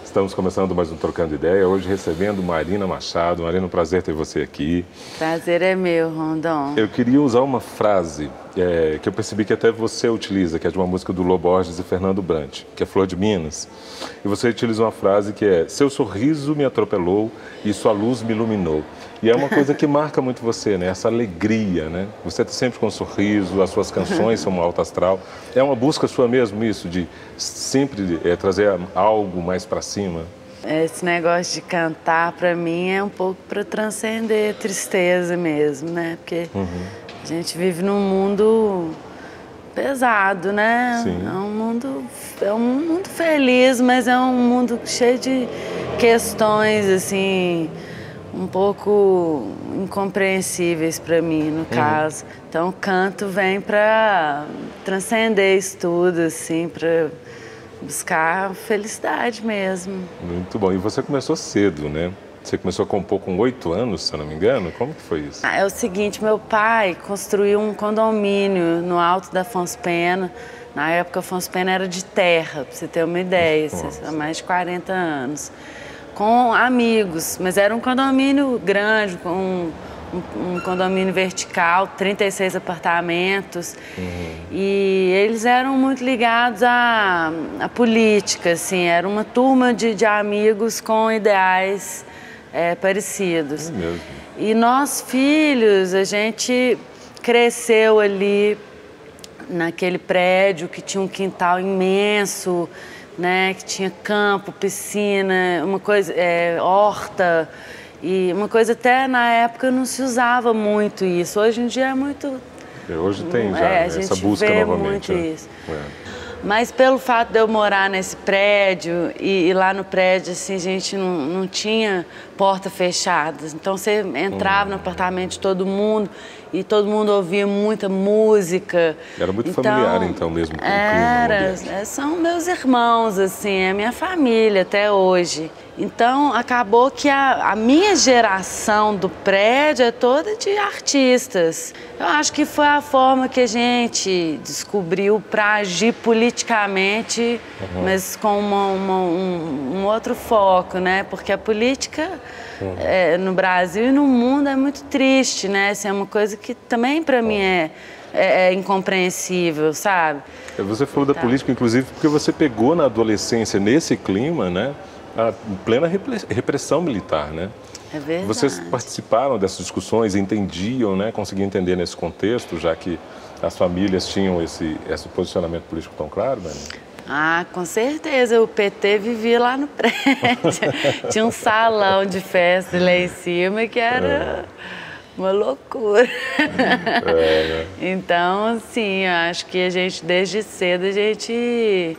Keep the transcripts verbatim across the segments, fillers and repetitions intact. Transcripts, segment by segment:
Estamos começando mais um Trocando Ideia, hoje recebendo Marina Machado. Marina, um prazer ter você aqui. Prazer é meu, Rondon. Eu queria usar uma frase é, que eu percebi que até você utiliza, que é de uma música do Lô Borges e Fernando Brant, que é Flor de Minas. E você utiliza uma frase que é: seu sorriso me atropelou e sua luz me iluminou. E é uma coisa que marca muito você, né? Essa alegria, né? Você está sempre com um sorriso, as suas canções são um alto astral. É uma busca sua mesmo isso, de sempre é, trazer algo mais para cima? Esse negócio de cantar, para mim, é um pouco para transcender a tristeza mesmo, né? Porque uhum. a gente vive num mundo pesado, né? Sim. É um mundo, é um mundo feliz, mas é um mundo cheio de questões, assim, um pouco incompreensíveis para mim, no caso. Uhum. Então, o canto vem para transcender isso tudo, assim, para buscar felicidade mesmo. Muito bom. E você começou cedo, né? Você começou a compor com oito anos, se eu não me engano? Como que foi isso? Ah, é o seguinte, meu pai construiu um condomínio no alto da Afonso Pena. Na época, Afonso Pena era de terra, para você ter uma ideia, há mais de quarenta anos. Com amigos, mas era um condomínio grande, com um, um, um condomínio vertical, trinta e seis apartamentos. Uhum. E eles eram muito ligados à, à política, assim, era uma turma de, de amigos com ideais é, parecidos. É mesmo. E nós, filhos, a gente cresceu ali naquele prédio que tinha um quintal imenso, né, que tinha campo, piscina, uma coisa, é, horta, e uma coisa até na época não se usava muito isso. Hoje em dia é muito... Hoje tem já, é, né, a gente essa busca vê novamente. Muito né? isso. É. Mas pelo fato de eu morar nesse prédio, e, e lá no prédio, assim, a gente não, não tinha porta fechada. Então você entrava hum. no apartamento de todo mundo e todo mundo ouvia muita música. Era muito então, familiar, então, mesmo com era, o clima. São meus irmãos, assim, é minha família até hoje. Então, acabou que a, a minha geração do prédio é toda de artistas. Eu acho que foi a forma que a gente descobriu para agir politicamente, uhum. mas com uma, uma, um, um outro foco, né? Porque a política uhum. é, no Brasil e no mundo é muito triste, né? Assim, é uma coisa que também para mim é, é, é incompreensível, sabe? Você falou da tá. política, inclusive, porque você pegou na adolescência, nesse clima, né? A plena repressão militar, né? É verdade. Vocês participaram dessas discussões, entendiam, né? Conseguiam entender nesse contexto, já que as famílias tinham esse, esse posicionamento político tão claro, né? Ah, com certeza. O P T vivia lá no prédio. Tinha um salão de festa lá em cima que era... É. Uma loucura. É, né? Então, assim, eu acho que a gente, desde cedo, a gente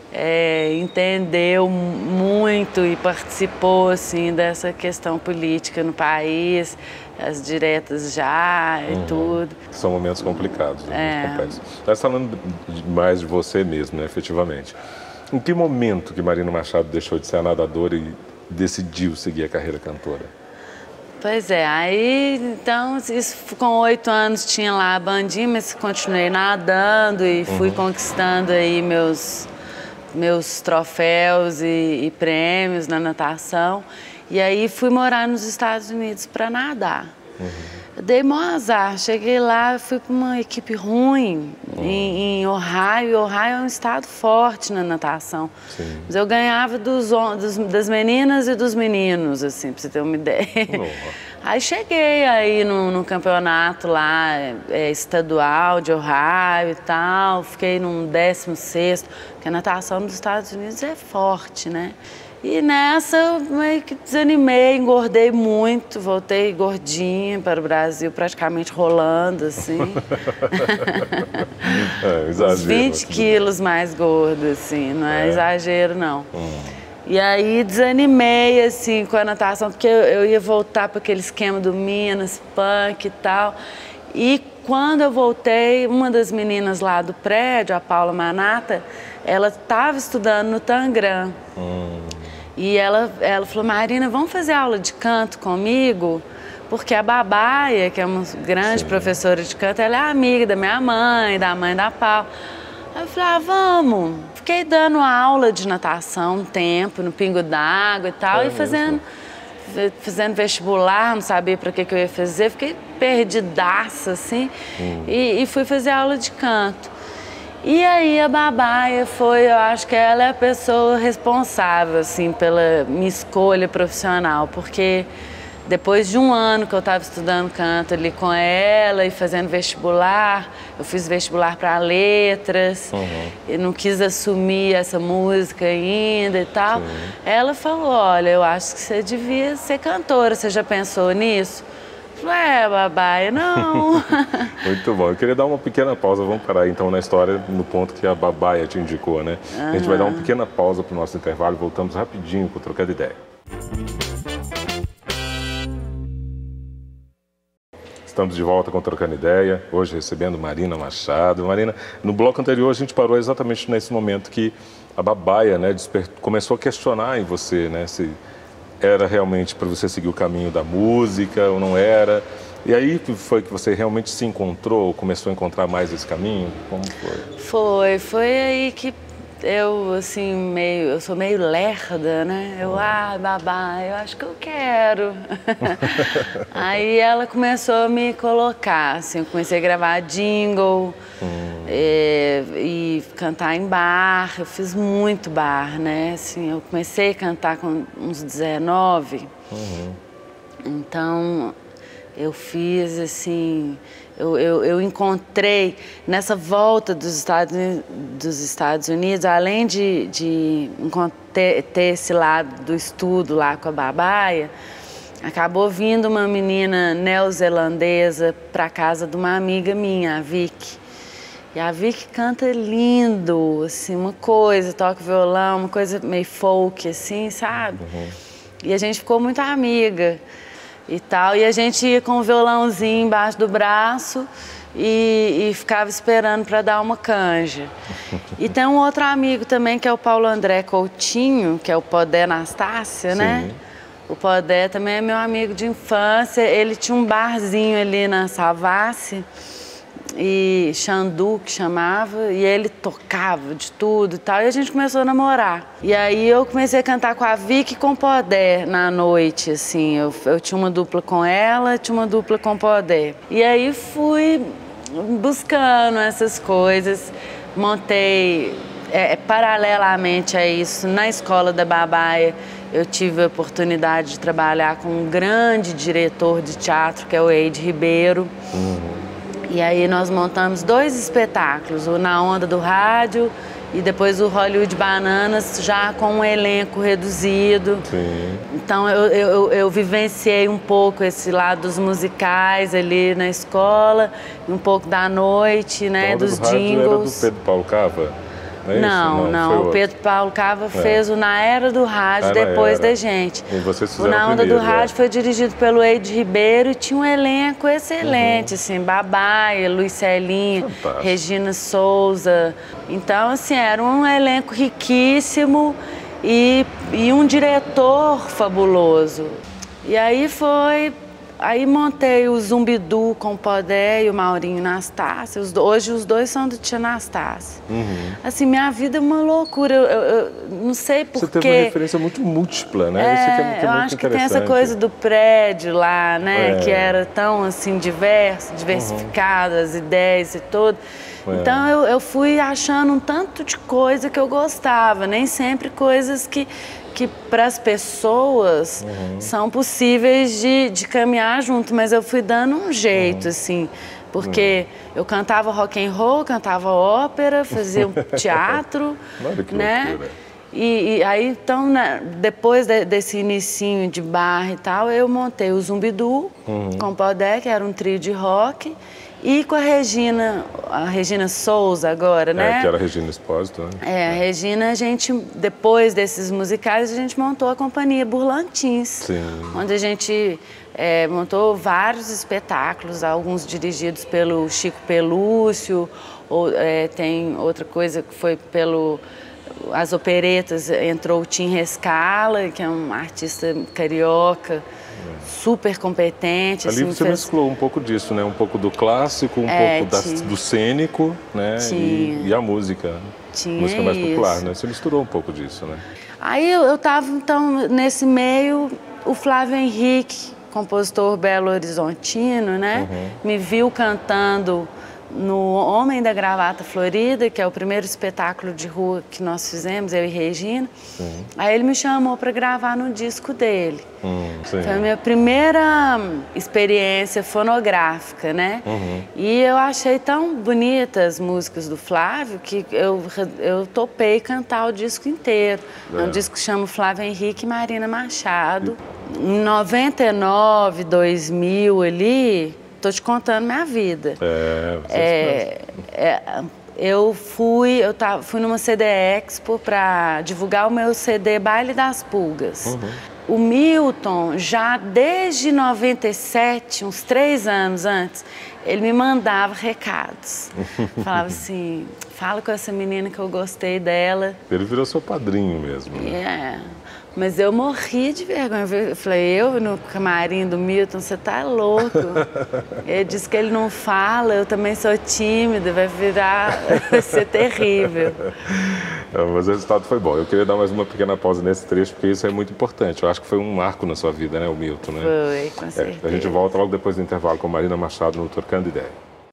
é, entendeu muito e participou, assim, dessa questão política no país, as diretas já e uhum. tudo. São momentos complicados, né? É. Muito complexos. Mas falando mais de você mesmo, né, efetivamente. Em que momento que Marina Machado deixou de ser a nadadora e decidiu seguir a carreira cantora? Pois é, aí, então, isso, com oito anos tinha lá a bandinha, mas continuei nadando e fui uhum. conquistando aí meus, meus troféus e, e prêmios na natação. E aí fui morar nos Estados Unidos para nadar. Uhum. Eu dei maior azar, cheguei lá, fui para uma equipe ruim uhum. em, em Ohio. Ohio é um estado forte na natação. Sim. Mas eu ganhava dos, dos, das meninas e dos meninos, assim, para você ter uma ideia. Uhum. Aí cheguei aí no, no campeonato lá, é, estadual de Ohio e tal, fiquei num décimo sexto, porque a natação nos Estados Unidos é forte, né? E nessa eu meio que desanimei, engordei muito, voltei gordinha para o Brasil, praticamente rolando, assim. É, exagero. Uns vinte quilos mais gorda, assim, não é, é exagero, não. Hum. E aí desanimei, assim, com a natação, porque eu, eu ia voltar para aquele esquema do Minas, punk e tal. E quando eu voltei, uma das meninas lá do prédio, a Paula Manata, ela estava estudando no Tangram. Hum. E ela, ela falou: Marina, vamos fazer aula de canto comigo? Porque a Babaia, que é uma grande Sim. professora de canto, ela é amiga da minha mãe, da mãe da Paula. Aí eu falei, ah, vamos. Fiquei dando aula de natação um tempo, no Pingo d'Água e tal, é e fazendo, fazendo vestibular, não sabia para que, que eu ia fazer, fiquei perdidaça, assim, hum. e, e fui fazer aula de canto. E aí a Babaia foi, eu acho que ela é a pessoa responsável, assim, pela minha escolha profissional, porque depois de um ano que eu estava estudando canto ali com ela e fazendo vestibular, eu fiz vestibular para letras, uhum. e não quis assumir essa música ainda e tal. Sim. Ela falou, olha, eu acho que você devia ser cantora, você já pensou nisso? Eu falei, é, Babaia, não. Muito bom. Eu queria dar uma pequena pausa, vamos parar então na história, no ponto que a Babaia te indicou, né? Uhum. A gente vai dar uma pequena pausa para o nosso intervalo e voltamos rapidinho com o Trocando Ideia. Estamos de volta com o Trocando Ideia, hoje recebendo Marina Machado. Marina, no bloco anterior a gente parou exatamente nesse momento que a Babaia, né, começou a questionar em você, né, se era realmente para você seguir o caminho da música ou não era. E aí foi que você realmente se encontrou, começou a encontrar mais esse caminho? Como foi? Foi, foi aí que eu, assim, meio, eu sou meio lerda, né? Eu, ah, babá, eu acho que eu quero. Aí ela começou a me colocar, assim, eu comecei a gravar jingle hum. e, e cantar em bar, eu fiz muito bar, né? Assim, eu comecei a cantar com uns dezenove, uhum. Então eu fiz, assim... Eu, eu, eu encontrei nessa volta dos Estados, dos Estados Unidos, além de, de ter, ter esse lado do estudo lá com a Babaia, acabou vindo uma menina neozelandesa para casa de uma amiga minha, a Vicky. E a Vicky canta lindo, assim, uma coisa, toca violão, uma coisa meio folk, assim, sabe? Uhum. E a gente ficou muito amiga. E tal, e a gente ia com o violãozinho embaixo do braço e, e ficava esperando para dar uma canja. E tem um outro amigo também, que é o Paulo André Coutinho, que é o Podé Anastácia, né? Sim. O Podé também é meu amigo de infância, ele tinha um barzinho ali na Savassi, e Xandu, que chamava, e ele tocava de tudo e tal, e a gente começou a namorar. E aí eu comecei a cantar com a Vicky e com o Podé na noite, assim, eu, eu tinha uma dupla com ela, tinha uma dupla com o Podé. E aí fui buscando essas coisas, montei, é, paralelamente a isso, na escola da Babaia, eu tive a oportunidade de trabalhar com um grande diretor de teatro, que é o Eide Ribeiro. Uhum. E aí nós montamos dois espetáculos, o Na Onda do Rádio e depois o Hollywood Bananas, já com um elenco reduzido. Sim. Então eu, eu, eu vivenciei um pouco esse lado dos musicais ali na escola, um pouco da noite, né, dos jingles. Era do Pedro Paulo Cava? É não, não, não. O Pedro Paulo Cava é. fez o Na Era do Rádio, ah, depois da gente. E vocês o Na Onda primeiro, do Rádio é. foi dirigido pelo Eide Ribeiro e tinha um elenco excelente, uhum. assim, Babaia, Luiz Celinho, Fantástico. Regina Souza. Então, assim, era um elenco riquíssimo e, e um diretor fabuloso. E aí foi... Aí montei o Zumbidu com o Podé e o Maurinho Anastácia. Hoje os dois são do Tia Anastácia. Uhum. Assim, minha vida é uma loucura. Eu, eu, eu não sei porquê. Você teve uma referência muito múltipla, né? É, Isso aqui é muito, eu muito acho que tem essa coisa do prédio lá, né? É. Que era tão, assim, diverso, diversificado, uhum. as ideias e tudo. É. Então eu, eu fui achando um tanto de coisa que eu gostava. Nem sempre coisas que... que para as pessoas uhum. são possíveis de, de caminhar junto, mas eu fui dando um jeito, uhum. assim, porque uhum. eu cantava rock and roll, cantava ópera, fazia teatro, né? E, e aí, então, né, depois de, desse inicinho de bar e tal, eu montei o Zumbidu uhum. com o Podé, que era um trio de rock, e com a Regina, a Regina Souza agora, né? É, que era a Regina Espósito, né? É, a Regina, a gente, depois desses musicais, a gente montou a companhia Burlantins. Sim. Onde a gente é, montou vários espetáculos, alguns dirigidos pelo Chico Pelúcio, ou é, tem outra coisa que foi pelo... As operetas, entrou o Tim Rescala, que é um artista carioca, super competente. Ali assim, você fez... mesclou um pouco disso, né? Um pouco do clássico, um é, pouco da, tinha... do cênico, né? E, e a música. Tinha música mais popular, isso. né? Você misturou um pouco disso, né? Aí eu, eu tava, então, nesse meio, o Flávio Henrique, compositor belo-horizontino, né? Uhum. Me viu cantando no Homem da Gravata Florida, que é o primeiro espetáculo de rua que nós fizemos, eu e Regina. Sim. Aí ele me chamou para gravar no disco dele. Hum, sim. Foi a minha primeira experiência fonográfica, né? Uhum. E eu achei tão bonitas as músicas do Flávio que eu, eu topei cantar o disco inteiro. É, é um disco que chama Flávio Henrique e Marina Machado. E... Em noventa e nove, dois mil ali... Tô te contando minha vida. É, é, é, eu fui, eu tava, fui numa C D Expo para divulgar o meu C D Baile das Pulgas. Uhum. O Milton, já desde noventa e sete, uns três anos antes, ele me mandava recados. Falava assim, fala com essa menina que eu gostei dela. Ele virou seu padrinho mesmo, né? É. Mas eu morri de vergonha. Eu falei, eu no camarim do Milton, você tá louco. Ele disse que ele não fala, eu também sou tímida, vai virar, vai ser terrível. É, mas o resultado foi bom. Eu queria dar mais uma pequena pausa nesse trecho, porque isso é muito importante. Eu acho que foi um marco na sua vida, né, o Milton, né? Foi, com certeza. É, a gente volta logo depois do intervalo com Marina Machado no Trocando Ideia.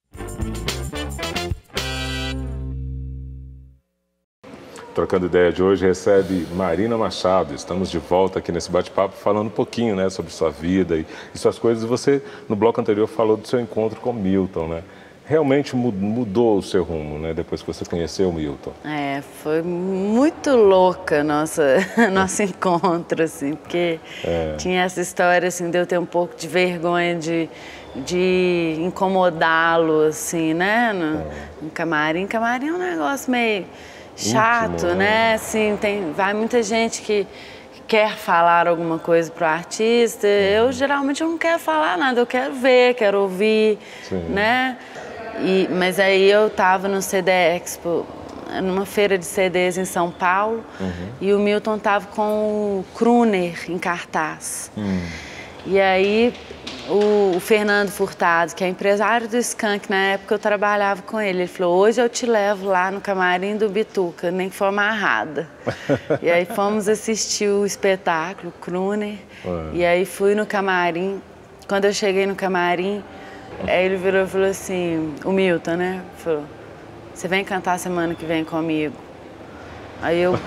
Trocando Ideia de hoje recebe Marina Machado. Estamos de volta aqui nesse bate-papo falando um pouquinho, né, sobre sua vida e, e suas coisas. Você, no bloco anterior, falou do seu encontro com o Milton, né? Realmente mudou o seu rumo, né, depois que você conheceu o Milton. É, foi muito louca nossa nosso encontro, assim, porque é. tinha essa história, assim, de eu ter um pouco de vergonha de, de incomodá-lo, assim, né, no, é. no camarim. Camarim é um negócio meio... chato, íntimo, né? Assim, tem, vai muita gente que quer falar alguma coisa pro artista. Uhum. Eu, geralmente, eu não quero falar nada. Eu quero ver, quero ouvir, Sim. né? E, mas aí eu tava no C D Expo, numa feira de C Ds em São Paulo, uhum. e o Milton tava com o Kruner em cartaz. Uhum. E aí... O, o Fernando Furtado, que é empresário do Skank, na época eu trabalhava com ele, ele falou, hoje eu te levo lá no camarim do Bituca, nem que for amarrada. E aí fomos assistir o espetáculo, Kruner, Ué. e aí fui no camarim. Quando eu cheguei no camarim, aí ele virou e falou assim, o Milton, né, falou, você vem cantar semana que vem comigo? Aí eu...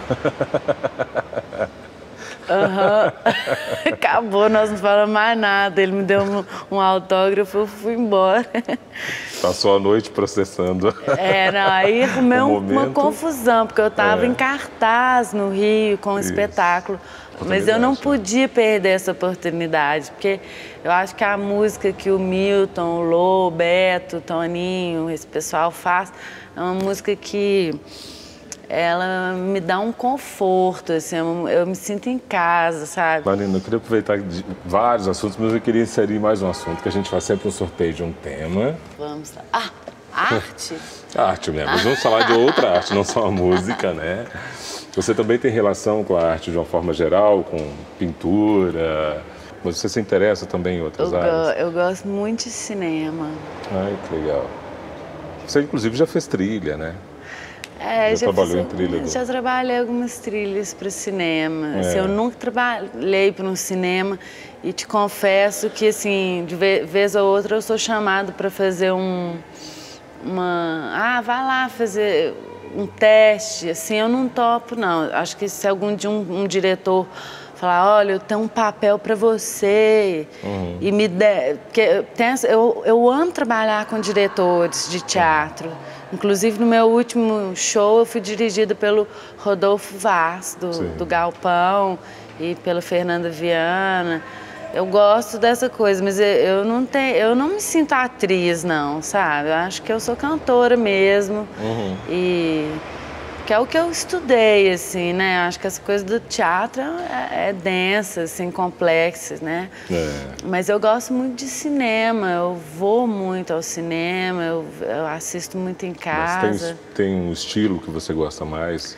Uhum. Acabou, nós não falamos mais nada. Ele me deu um, um autógrafo, eu fui embora. Passou a noite processando. É, não, aí arrumei um uma confusão, porque eu estava é. em cartaz no Rio com o espetáculo. Mas eu não podia perder essa oportunidade, porque eu acho que a música que o Milton, o Lô, o Beto, o Toninho, esse pessoal faz, é uma música que... ela me dá um conforto, assim, eu, eu me sinto em casa, sabe? Marina, eu queria aproveitar de vários assuntos, mas eu queria inserir mais um assunto, que a gente faz sempre um sorteio de um tema. Vamos lá. Ah, arte? Arte mesmo, mas vamos falar de outra arte, não só a música, né? Você também tem relação com a arte de uma forma geral, com pintura, mas você se interessa também em outras eu áreas? Go eu gosto muito de cinema. Ai, que legal. Você, inclusive, já fez trilha, né? É, já, já trabalhou fiz, em trilha? Já trabalhei algumas trilhas para cinema. É. Assim, eu nunca trabalhei para um cinema e te confesso que, assim, de vez ou outra eu sou chamado para fazer um... uma... Ah, vai lá fazer um teste. Assim, eu não topo, não. Acho que se algum dia um, um diretor falar, olha, eu tenho um papel para você uhum. e me der... Porque eu, eu amo trabalhar com diretores de teatro. Inclusive, no meu último show, eu fui dirigida pelo Rodolfo Vaz, do, do Galpão, e pela Fernanda Viana. Eu gosto dessa coisa, mas eu não, tenho, eu não me sinto atriz, não, sabe? Eu acho que eu sou cantora mesmo. Uhum. E que é o que eu estudei, assim, né? Acho que essa coisa do teatro é, é densa, assim, complexa, né? É. Mas eu gosto muito de cinema, eu vou muito ao cinema, eu, eu assisto muito em casa. Mas tem, tem um estilo que você gosta mais?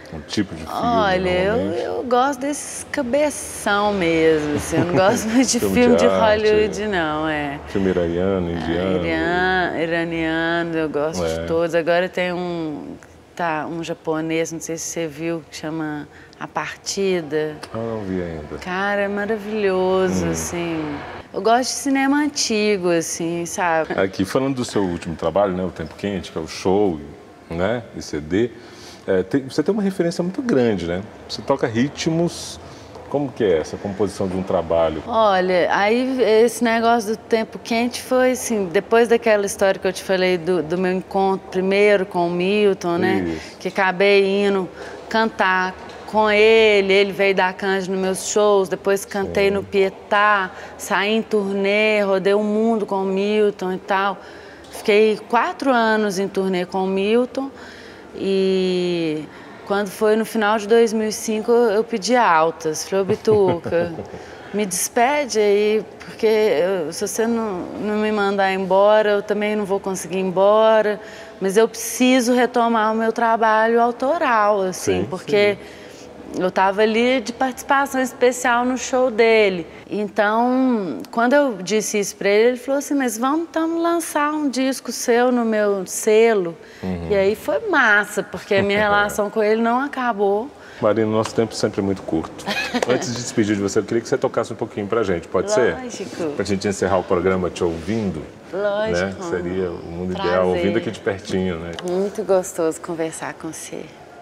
Um tipo de filme? Olha, eu, eu gosto desses cabeção mesmo, assim, eu não gosto muito de filme, filme de, de Hollywood, não, é. Filme iraniano, indiano? Ah, iraniano, eu gosto é. de todos. Agora tem um, tá, um japonês, não sei se você viu, que chama A Partida. Ah, não vi ainda. Cara, é maravilhoso, hum. assim. Eu gosto de cinema antigo, assim, sabe? Aqui, falando do seu último trabalho, né, O Tempo Quente, que é o show, né, e C D, é, tem, você tem uma referência muito grande, né? Você toca ritmos, como que é essa composição de um trabalho? Olha, aí esse negócio do Tempo Quente foi assim, depois daquela história que eu te falei do, do meu encontro primeiro com o Milton, né? Isso. Que acabei indo cantar com ele, ele veio dar canja nos meus shows, depois cantei Sim. no Pietá, saí em turnê, rodei o mundo com o Milton e tal. Fiquei quatro anos em turnê com o Milton e quando foi no final de dois mil e cinco eu pedi altas. Falei, ô Bituca, me despede aí, porque eu, se você não, não me mandar embora, eu também não vou conseguir ir embora, mas eu preciso retomar o meu trabalho autoral, assim, sim, porque... Sim. Eu estava ali de participação especial no show dele. Então, quando eu disse isso para ele, ele falou assim, mas vamos então lançar um disco seu no meu selo. Uhum. E aí foi massa, porque a minha relação com ele não acabou. Marina, nosso tempo sempre é muito curto. Antes de despedir de você, eu queria que você tocasse um pouquinho pra gente, pode Lógico. ser? Lógico. Pra gente encerrar o programa te ouvindo. Lógico. Né? Seria o mundo Prazer. Ideal, ouvindo aqui de pertinho, né? Muito gostoso conversar com você.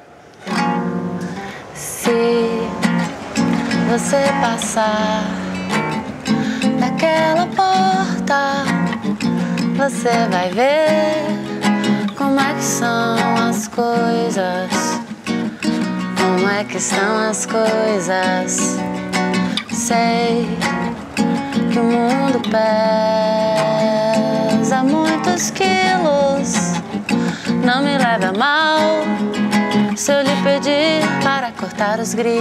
Se você passar daquela porta, você vai ver como é que são as coisas, como é que estão as coisas. Sei que o mundo pesa muitos quilos, não me leve a mal se eu lhe pedir para cortar os grilos,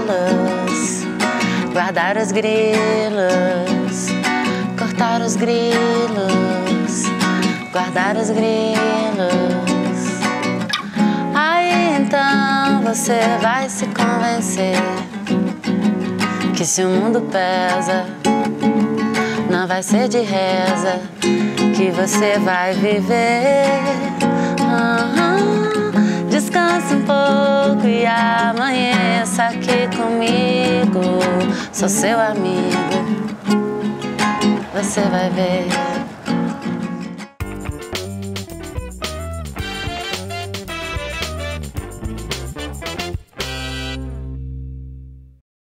guardar os grilos, cortar os grilos, guardar os grilos. Aí então você vai se convencer que se o mundo pesa, não vai ser de reza que você vai viver. Uhum. Descanse um pouco e amanheça aqui comigo. Sou seu amigo, você vai ver.